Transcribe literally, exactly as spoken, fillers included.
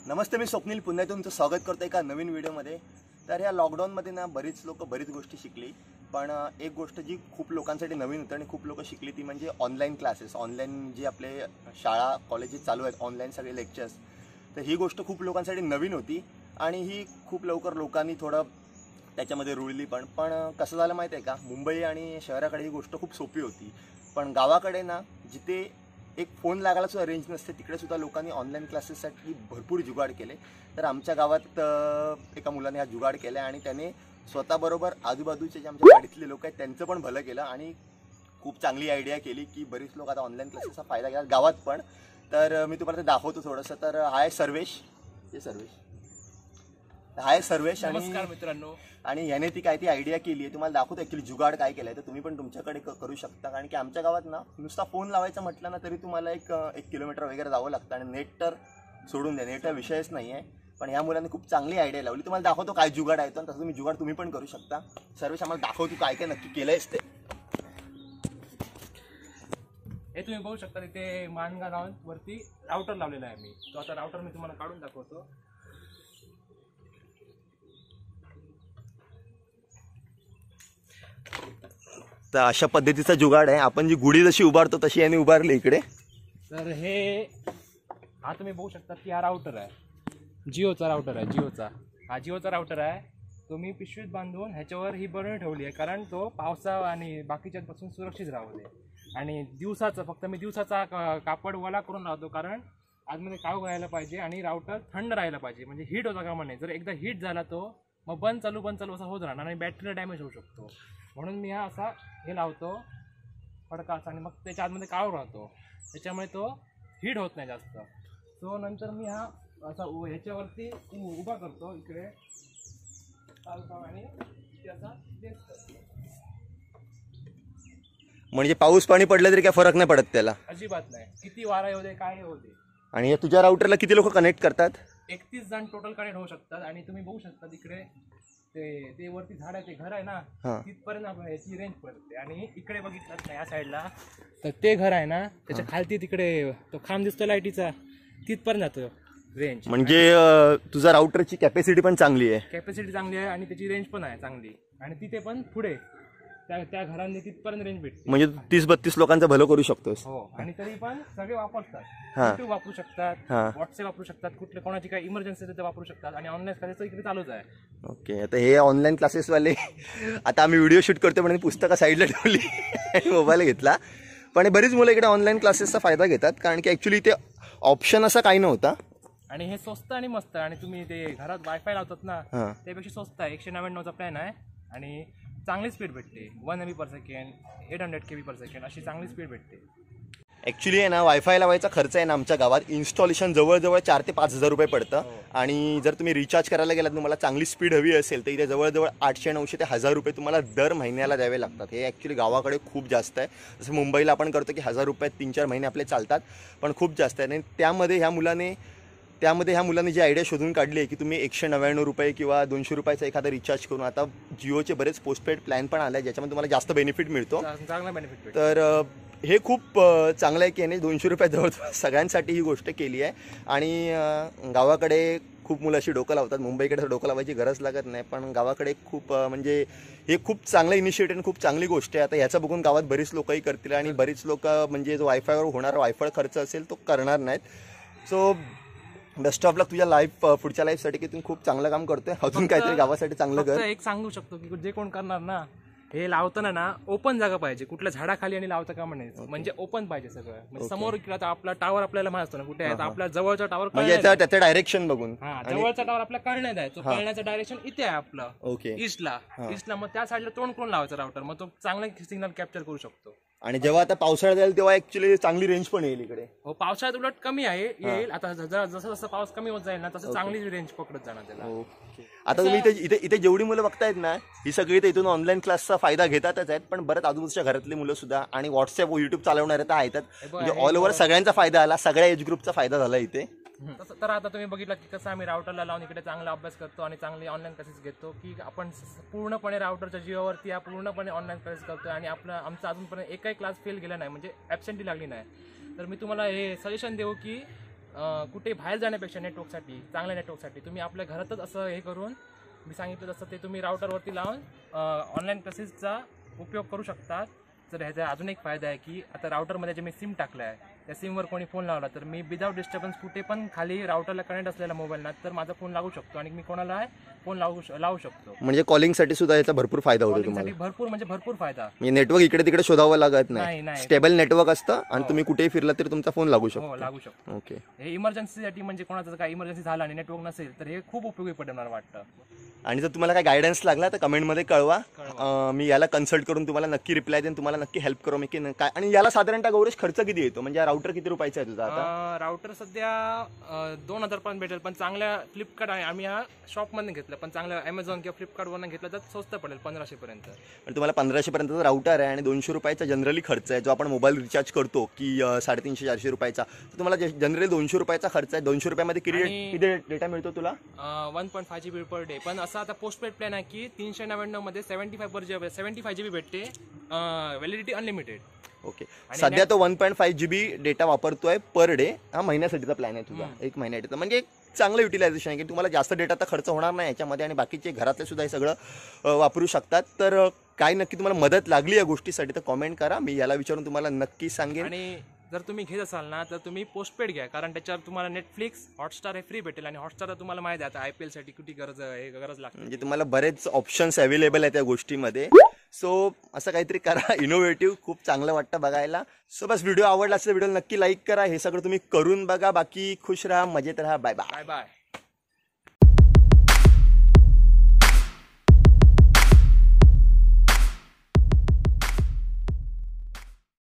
नमस्ते, मी स्वप्नील पुन्हा तुमचं स्वागत करतो एका नवीन व्हिडिओमध्ये। तर या लॉकडाऊनमध्ये ना बरीच लोक बरीच गोष्टी शिकली, पण एक गोष्ट जी खूप लोकांसाठी नवीन होती आणि खूप लोक शिकली ती म्हणजे ऑनलाईन क्लासेस। ऑनलाईन जे आपले शाळा कॉलेजेस चालू आहेत, ऑनलाईन सगळे लेक्चर्स, तर ही गोष्ट खूप लोकांसाठी नवीन होती आणि ही खूप लवकर लोकांनी थोडं त्याच्यामध्ये रुळली। पण पण कसं झालं माहिती आहे का, मुंबई आणि शहराकडे ही गोष्ट खूप सोपी होती, पण गावाकडे ना जिथे एक फोन लागायला सुद्धा रेंज नसते तिकडे सुद्धा लोकांनी ऑनलाईन क्लासेससाठी भरपूर जुगाड केले। तर आमच्या गावात एका मुलाने हा जुगाड केला आणि त्याने स्वतःबरोबर आजूबाजूचे जे आमच्या गाडीतले लोक आहेत त्यांचं पण भलं केलं आणि खूप चांगली आयडिया केली की बरीच लोक आता ऑनलाईन क्लासेसचा फायदा घेतात गावात पण। तर मी तुम्हाला ते दाखवतो थोडंसं। तर हाय सर्वेश, हे सर्वेश हाय सर्वेश आणि नमस्कार मित्रांनो। आणि याने ती काय ती आयडिया केली आहे, तुम्हाला दाखवतो ॲक्च्युली जुगाड काय केलं आहे। तर तुम्ही पण तुमच्याकडे करू शकता, कारण की आमच्या गावात ना नुसता फोन लावायचा म्हटलं ना तरी तुम्हाला एक एक किलोमीटर वगैरे जावं लागतं आणि नेट तर सोडून द्या, नेटचा विषयच नाही आहे। पण ह्या मुलांनी खूप चांगली आयडिया लावली, तुम्हाला दाखवतो काय जुगाड आहे तो, तसं तुम्ही जुगाड तुम्ही पण करू शकता। सर्वेश आम्हाला दाखवतो काय काय नक्की केलं आहेस ते। हे तुम्ही बघू शकता, इथे मानगाव वरती राउटर लावलेला आहे मी। तो आता राउटर मी तुम्हाला काढून दाखवतो। तर अशा पद्धतीचा जुगाड आहे, आपण जी गुढी जशी उभारतो तशी यांनी उभारली इकडे। तर हे हा तुम्ही बघू शकता की हा राउटर आहे, जिओचा राउटर आहे, जिओचा हा जिओचा राउटर आहे। तो मी पिशवीत बांधून ह्याच्यावर ही बरणी ठेवली आहे, कारण तो पावसा आणि बाकीच्यांपासून सुरक्षित राहू दे। आणि दिवसाचं फक्त मी दिवसाचा कापड ओला करून लावतो, कारण आतमध्ये काळोख राहायला पाहिजे आणि राउटर थंड राहायला पाहिजे, म्हणजे हीट होता कामा नये। जर एकदा हीट झाला तो मग बंद चालू बंद चालू असा होत राहणार आणि बॅटरीला डॅमेज होऊ शकतो। म्हणून मी हा असा हे लावतो फडका असा, आणि मग त्याच्या आतमध्ये काळोख राहतो, त्याच्यामुळे तो हीट होत नाही जास्त। सो नंतर मी हा असा ह्याच्यावरती उभा करतो इकडे आणि त्याचा टेस्ट करतो। म्हणजे पाऊस पाणी पडलं तरी काय फरक नाही पडत त्याला? अजिबात नाही, किती वारा येऊ दे काय येऊ दे। आणि या तुझ्या राउटरला किती लोक कनेक्ट करतात? एकतीस जण टोटल कनेक्ट होऊ शकतात। आणि तुम्ही बघू शकता तिकडे ते ते वरती झाड आहे, ते घर आहे ना, तिथपर्यंत आपण याची रेंज पडते। आणि इकडे बघितलं ना या साईडला, तर ते घर आहे ना त्याच्या खालती तिकडे तो खांब दिसतो लाईटीचा, तिथपर्यंत जातो रेंज। म्हणजे तुझा राउटरची कॅपॅसिटी पण चांगली आहे? कॅपॅसिटी चांगली आहे आणि त्याची रेंज पण आहे चांगली, आणि तिथे पण पुढे त्या त्या घरांनी तिथपर्यंत रेंज भेटते। म्हणजे तीस बत्तीस लोकांचं भलं करू शकतोस? हो, आणि तरी पण सगळे वापरतात, युट्यूब वापरू शकतात, व्हॉट्सअप वापरू शकतात, कुठले कोणाची काही इमर्जन्सी तिथे वापरू शकतात, आणि ऑनलाईन क्लासेस इकडे चालूच आहे। ओके, आता हे ऑनलाईन क्लासेसवाले, आता आम्ही व्हिडिओ शूट करतो म्हणून पुस्तकं साईडला ठेवली आणि मोबाईल घेतला, पण बरीच मुलं इकडे ऑनलाईन क्लासेसचा फायदा घेतात, कारण की ॲक्च्युली इथे ऑप्शन असा काही नव्हता आणि हे स्वस्त आणि मस्त। आणि तुम्ही ते घरात वायफाय लावतात ना त्यापेक्षा स्वस्त आहे, एकशे नव्याण्णवचा प्लॅन आहे आणि चांगली स्पीड भेटते, वन एम बी पर सेकंड, एट हंड्रेड के बी पर सेकंड अशी चांगली स्पीड भेटते। ॲक्च्युली आहे ना, वायफाय लावायचा खर्च आहे ना आमच्या गावात इन्स्टॉलेशन जवळजवळ चार ते पाच हजार रुपये पडतं। आणि जर तुम्ही रिचार्ज करायला गेलात, तुम्हाला चांगली स्पीड हवी असेल तर इथे जवळजवळ आठशे नऊशे ते हजार रुपये तुम्हाला दर महिन्याला द्यावे लागतात। हे ॲक्च्युली गावाकडे खूप जास्त आहे, जसं मुंबईला आपण करतो की हजार रुपयात तीन चार महिने आपले चालतात, पण खूप जास्त आहे। आणि त्यामध्ये ह्या मुलाने त्यामध्ये ह्या मुलांनी जी आयडिया शोधून काढली आहे की तुम्ही एकशे नव्याण्णव रुपये किंवा दोनशे रुपयाचा एखादा रिचार्ज करून, आता जिओचे बरेच पोस्टपेड प्लॅन पण आले ज्याच्यामध्ये तुम्हाला जास्त बेनिफिट मिळतो, चांगला बेनिफिट। तर हे खूप चांगलं आहे की याने दोनशे रुपये जवळ सगळ्यांसाठी ही गोष्ट केली आहे। आणि गावाकडे खूप मुलं अशी डोकं लावतात, मुंबईकडे डोकं लावायची गरज लागत नाही, पण गावाकडे खूप म्हणजे हे खूप चांगलं इनिशिएटिव्ह, खूप चांगली गोष्ट आहे। आता ह्याचं बघून गावात बरीच लोकही करतील आणि बरीच लोक म्हणजे जो वायफायवर होणारा वायफाय खर्च असेल तो करणार नाहीत। सो बेस्ट ऑफ लक तुझ्या लाईफ, पुढच्या लाईफसाठी की तुम्ही खूप चांगलं काम करतोय, अजून काहीतरी गावासाठी चांगलं कर। एक सांगू शकतो की जे कोण करणार ना हे लावताना ना ओपन जागा पाहिजे, कुठल्या झाडाखाली आणि लावता का म्हणायचं, म्हणजे ओपन पाहिजे सगळं। म्हणजे समोर इकडे आपला टावर आपल्याला माहित असतो ना कुठे आहे, आपल्या जवळचा टावर म्हणजे त्याचं डायरेक्शन बघून, जवळचा टावर आपल्याला कळण्यात आहे, तो कळण्याचं डायरेक्शन इथे आहे आपलं, ओके, ईस्टला ईस्टला मग त्या साईडला तोंड करून लावायचं राउटर, मग तो चांगला सिग्नल कॅप्चर करू शकतो। आणि जेव्हा आता पावसाळ्यात जाईल तेव्हा ऍक्च्युली चांगली रेंज पण येईल इकडे? हो, पावसाळ्यात उलट कमी आहे येईल, आता जसं जसं पाऊस कमी होत जाईल ना तसं चांगली रेंज पकडत जाणार त्याला। आता तुम्ही इथे इथे इथे जेवढी मुलं बघतायत ना, ही सगळी इथे इथून ऑनलाईन क्लासचा फायदा घेतातच आहेत, पण बरंच आजूबाजूच्या घरातली मुलं सुद्धा आणि व्हॉट्सअप युट्यूब चालवणारे तर आहेतच, म्हणजे ऑल ओव्हर सगळ्यांचा फायदा आला, सगळ्या एज ग्रुपचा फायदा झाला इथे। तर आता तुम्ही बघितलं की कसं आम्ही राउटरला लावून इकडे चांगला अभ्यास करतो आणि चांगली ऑनलाईन क्लासेस घेतो, की आपण पूर्णपणे राउटरच्या जिओवरती या पूर्णपणे ऑनलाईन क्लासेस करतोय आणि आपला आमचा अजूनपर्यंत एकही क्लास फेल गेला नाही, म्हणजे ॲब्सेंटी लागली नाही। तर मी तुम्हाला हे सजेशन देऊ की अं, कुठे बाहेर जाण्यापेक्षा नेटवर्कसाठी चांगल्या नेटवर्कसाठी तुम्ही आपल्या घरातच असं हे करून मी सांगितलं तसं ते तुम्ही राउटरवरती लावून ऑनलाईन क्लासेसचा उपयोग करू शकतात. तर ह्याचा अजून एक फायदा आहे की आता राउटरमध्ये जे मी सिम टाकलं आहे त्या सिमवर कोणी फोन लावला तर मी विदाउट डिस्टर्बन्स कुठे पण खाली राउटरला कनेक्ट असलेला मोबाईल ना तर माझा फोन लागू शकतो आणि मी कोणाला फोन लावू लावू शकतो. म्हणजे कॉलिंगसाठी सुद्धा याचा भरपूर फायदा होतो तुम्हाला. कॉलिंगसाठी भरपूर म्हणजे भरपूर फायदा. म्हणजे नेटवर्क इकडे तिकडे शोधावं लागत नाही, नाही, नाही. स्टेबल नेटवर्क असतं आणि तुम्ही कुठेही फिरला तरी तुमचा फोन लागू हो शकतो. लागू शकतो. ओके. हे इमर्जन्सीसाठी म्हणजे कोणाचं काय इमर्जन्सी झाला आणि नेटवर्क नसेल तर हे खूप उपयोगी पडणार वाटतं. आणि जर तुम्हाला काय गायडन्स लागला तर कमेंटमध्ये कळवा. कळवा. अं, मी याला कन्सल्ट करून तुम्हाला नक्की रिप्लाय देईन, तुम्हाला नक्की हेल्प करू मी की न- काय. आणि याला साधारणतः गौरेश खर्च किती येतो, म्हणजे राउटर किती रुपयाचा आहे तुझा आता? राउटर सध्या अं, दोन हजार पर्यंत भेटेल पण चांगल्या फ्लिपकार्ट आहे आम्ही हा शॉपमधून घेतलं पण चांगल्या अमेझॉन किंवा फ्लिपकार्टवरून घेतलं तर स्वस्त पडेल पंधराशे पर्यंत. पण तुम्हाला पंधराशे पर्यंतचा राउटर आहे आणि दोनशे रुपयाचा जनरली खर्च आहे जो आपण मोबाईल रिचार्ज करतो की अं, साडेतीनशे चारशे रुपयाचा. तर तुम्हाला जनरली दोनशे रुपयाचा खर्च आहे. दोनशे रुपयामध्ये किती आणि- किती डेटा मिळतो तुला? One point five GB per पर डे. पण असं आता पोस्ट पेड प्लॅन आहे की तीनशे नव्याण्णव मध्ये seventy five per G seventy five GB बी भेटते, व्हॅलिडिटी अनलिमिटेड. ओके. आणि सध्या तो one point five GB data डेटा वापरतोय पर डे. हा महिन्यासाठीचा प्लॅन आहे तुझा, एक महिन्याचा. म्हणजे एक चांगलं युटिलायझेशन आहे की तुम्हाला जास्त डेटा तर खर्च होणार नाही याच्यामध्ये आणि बाकीचे घरातले सुद्धा हे सगळं अ, वापरू शकतात. तर अ, काय नक्की तुम्हाला मदत लागली या गोष्टीसाठी तर कॉमेंट करा, मी याला विचारून तुम्हाला नक्की सांगेन. आणि जर तुम्ही घेत असाल ना तर तुम्ही पोस्टपेड घ्या कारण त्याच्यावर तुम्हाला नेटफ्लिक्स हॉटस्टार हे फ्री भेटेल आणि हॉटस्टार तुम्हाला माहिती आहे आता आय पी एलसाठी किती गरज आहे गरज लागते. म्हणजे तुम्हाला बरेच ऑप्शन्स अवेलेबल आहेत त्या गोष्टीमध्ये. सो असं काहीतरी करा इनोव्हेटिव्ह, खूप चांगलं वाटतं बघायला. सो बस व्हिडिओ आवडला असेल व्हिडिओ नक्की लाईक करा, हे सगळं तुम्ही करून बघा. बाकी खुश राहा, मजेत राहा, बाय बाय. Bye bye.